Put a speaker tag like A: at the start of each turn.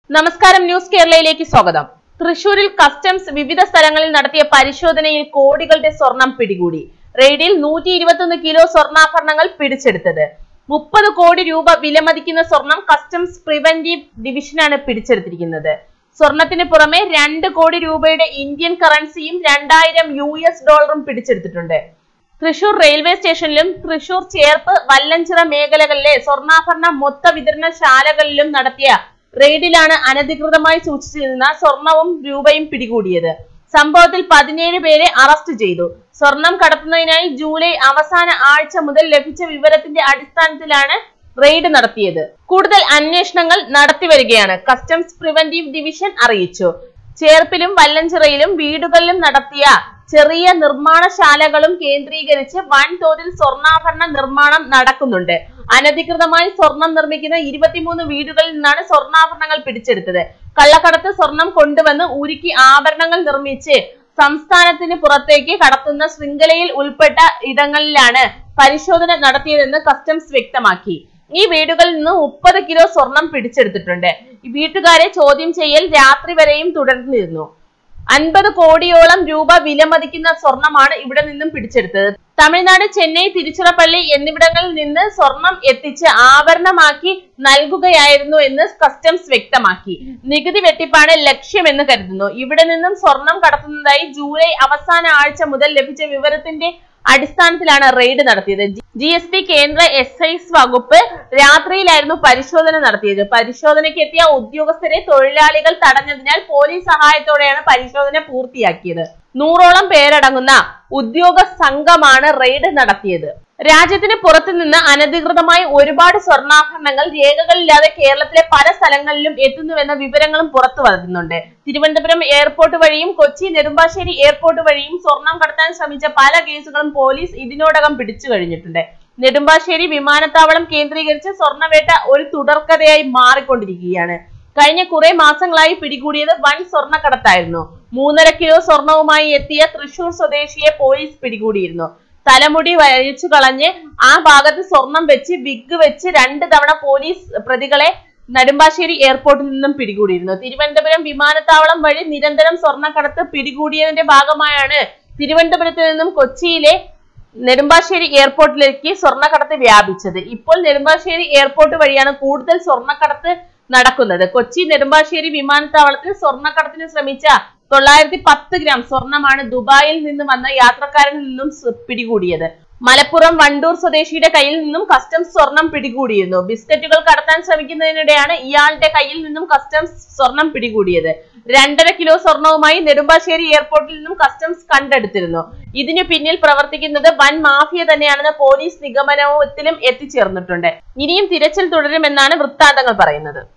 A: നമസ്കാരം, ന്യൂസ് കേരളയിലേക്ക് സ്വാഗതം. തൃശൂരിൽ കസ്റ്റംസ് വിവിധ സ്ഥലങ്ങളിൽ നടത്തിയ പരിശോധനയിൽ കോടികളുടെ സ്വർണം പിടികൂടി. റെയ്ഡിൽ 121 കിലോ സ്വർണ്ണാഭരണങ്ങൾ പിടിച്ചെടുത്തത്. 30 കോടി രൂപ വിലമതിക്കുന്ന സ്വർണം കസ്റ്റംസ് പ്രിവന്റീവ് ഡിവിഷനാണ് പിടിച്ചെടുത്തിരിക്കുന്നത്. സ്വർണത്തിന് പുറമെ 2 കോടി രൂപയുടെ ഇന്ത്യൻ കറൻസിയും 2000 US ഡോളറും പിടിച്ചെടുത്തിട്ടുണ്ട്. തൃശൂർ റെയിൽവേ സ്റ്റേഷനിലും തൃശൂർ ചേർപ്പ് വല്ലഞ്ചിറ മേഖലകളിലെ സ്വർണ്ണാഭരണ മൊത്ത വിതരണശാലകളിലും നടത്തിയ റെയ്ഡിലാണ് അനധികൃതമായി സൂക്ഷിച്ചിരുന്ന സ്വർണവും രൂപയും പിടികൂടിയത്. സംഭവത്തിൽ 17 പേരെ അറസ്റ്റ് ചെയ്തു. സ്വർണം കടത്തുന്നതിനായി ജൂലൈ അവസാന ആഴ്ച മുതൽ ലഭിച്ച വിവരത്തിന്റെ അടിസ്ഥാനത്തിലാണ് റെയ്ഡ് നടത്തിയത്. കൂടുതൽ അന്വേഷണങ്ങൾ നടത്തിവരികയാണ്, കസ്റ്റംസ് പ്രിവന്റീവ് ഡിവിഷൻ അറിയിച്ചു. ചേർപ്പിലും വല്ലഞ്ചിറയിലും വീടുകളിലും നടത്തിയ ചെറിയ നിർമ്മാണശാലകളും കേന്ദ്രീകരിച്ച് വൻതോതിൽ സ്വർണ്ണാഭരണ നിർമ്മാണം നടക്കുന്നുണ്ട്. അനധികൃതമായി സ്വർണം നിർമ്മിക്കുന്ന 23 വീടുകളിൽ നിന്നാണ് സ്വർണ്ണാഭരണങ്ങൾ പിടിച്ചെടുത്തത്. കള്ളക്കടത്ത് സ്വർണം കൊണ്ടുവന്ന് ഉരുക്കി ആഭരണങ്ങൾ നിർമ്മിച്ച് സംസ്ഥാനത്തിന് പുറത്തേക്ക് കടത്തുന്ന ശൃംഖലയിൽ ഉൾപ്പെട്ട ഇടങ്ങളിലാണ് പരിശോധന നടത്തിയതെന്ന് കസ്റ്റംസ് വ്യക്തമാക്കി. ഈ വീടുകളിൽ നിന്ന് 30 കിലോ സ്വർണം പിടിച്ചെടുത്തിട്ടുണ്ട്. വീട്ടുകാരെ ചോദ്യം ചെയ്യൽ രാത്രി വരെയും തുടർന്നിരുന്നു. 50 കോടിയോളം രൂപ വിലമതിക്കുന്ന സ്വർണമാണ് ഇവിടെ നിന്നും പിടിച്ചെടുത്തത്. തമിഴ്നാട്, ചെന്നൈ, തിരുച്ചിറപ്പള്ളി എന്നിവിടങ്ങളിൽ നിന്ന് സ്വർണം എത്തിച്ച് ആഭരണമാക്കി നൽകുകയായിരുന്നു എന്ന് കസ്റ്റംസ് വ്യക്തമാക്കി. നികുതി വെട്ടിപ്പാണ് ലക്ഷ്യമെന്ന് കരുതുന്നു. ഇവിടെ നിന്നും സ്വർണം കടത്തുന്നതായി ജൂലൈ അവസാന ആഴ്ച മുതൽ ലഭിച്ച വിവരത്തിന്റെ അടിസ്ഥാനത്തിലാണ് റെയ്ഡ് നടത്തിയത്. GST കേന്ദ്ര എക്സൈസ് വകുപ്പ് രാത്രിയിലായിരുന്നു പരിശോധന നടത്തിയത്. പരിശോധനയ്ക്ക് എത്തിയ ഉദ്യോഗസ്ഥരെ തൊഴിലാളികൾ തടഞ്ഞതിനാൽ പോലീസ് സഹായത്തോടെയാണ് പരിശോധന പൂർത്തിയാക്കിയത്. 100ഓളം പേരടങ്ങുന്ന ഉദ്യോഗ സംഘമാണ് റെയ്ഡ് നടത്തിയത്. രാജ്യത്തിന് പുറത്തു നിന്ന് അനധികൃതമായി ഒരുപാട് സ്വർണ്ണാഭരണങ്ങൾ രേഖകളില്ലാതെ കേരളത്തിലെ പല സ്ഥലങ്ങളിലും എത്തുന്നുവെന്ന വിവരങ്ങളും പുറത്തു വരുന്നുണ്ട്. തിരുവനന്തപുരം എയർപോർട്ട് വഴിയും കൊച്ചി നെടുമ്പാശ്ശേരി എയർപോർട്ട് വഴിയും സ്വർണം കടത്താൻ ശ്രമിച്ച പല കേസുകളും പോലീസ് ഇതിനോടകം പിടിച്ചു കഴിഞ്ഞിട്ടുണ്ട്. നെടുമ്പാശ്ശേരി വിമാനത്താവളം കേന്ദ്രീകരിച്ച് സ്വർണ്ണവേട്ട ഒരു തുടർക്കഥയായി മാറിക്കൊണ്ടിരിക്കുകയാണ്. കഴിഞ്ഞ കുറെ മാസങ്ങളായി പിടികൂടിയത് വൻ സ്വർണ്ണക്കടത്തായിരുന്നു. 3.5 കിലോ സ്വർണവുമായി എത്തിയ തൃശൂർ സ്വദേശിയെ പോലീസ് പിടികൂടിയിരുന്നു. തലമുടി വലിച്ചു കളഞ്ഞ് ആ ഭാഗത്ത് സ്വർണം വെച്ച് വിഗ് വെച്ച് 2 തവണ പോലീസ് പ്രതികളെ നെടുമ്പാശ്ശേരി എയർപോർട്ടിൽ നിന്നും പിടികൂടിയിരുന്നു. തിരുവനന്തപുരം വിമാനത്താവളം വഴി നിരന്തരം സ്വർണ്ണക്കടത്ത് പിടികൂടിയതിന്റെ ഭാഗമായാണ് തിരുവനന്തപുരത്ത് നിന്നും കൊച്ചിയിലെ നെടുമ്പാശ്ശേരി എയർപോർട്ടിലേക്ക് സ്വർണ്ണക്കടത്ത് വ്യാപിച്ചത്. ഇപ്പോൾ നെടുമ്പാശ്ശേരി എയർപോർട്ട് വഴിയാണ് കൂടുതൽ സ്വർണ്ണക്കടത്ത് നടക്കുന്നത്. കൊച്ചി നെടുമ്പാശ്ശേരി വിമാനത്താവളത്തിൽ സ്വർണ്ണക്കടത്തിന് ശ്രമിച്ച 910 ഗ്രാം സ്വർണമാണ് ദുബായിൽ നിന്ന് വന്ന യാത്രക്കാരിൽ നിന്നും പിടികൂടിയത്. മലപ്പുറം വണ്ടൂർ സ്വദേശിയുടെ കയ്യിൽ നിന്നും കസ്റ്റംസ് സ്വർണം പിടികൂടിയിരുന്നു. ബിസ്ക്കറ്റുകൾ കടത്താൻ ശ്രമിക്കുന്നതിനിടെയാണ് ഇയാളുടെ കയ്യിൽ നിന്നും കസ്റ്റംസ് സ്വർണം പിടികൂടിയത്. 2.5 കിലോ സ്വർണവുമായി നെടുമ്പാശ്ശേരി എയർപോർട്ടിൽ നിന്നും കസ്റ്റംസ് കണ്ടെടുത്തിരുന്നു. ഇതിനു പിന്നിൽ പ്രവർത്തിക്കുന്നത് വൻ മാഫിയ തന്നെയാണെന്ന് പോലീസ് നിഗമനത്തിലും എത്തിച്ചേർന്നിട്ടുണ്ട്. ഇനിയും തിരച്ചിൽ തുടരുമെന്നാണ് വൃത്താന്തങ്ങൾ പറയുന്നത്.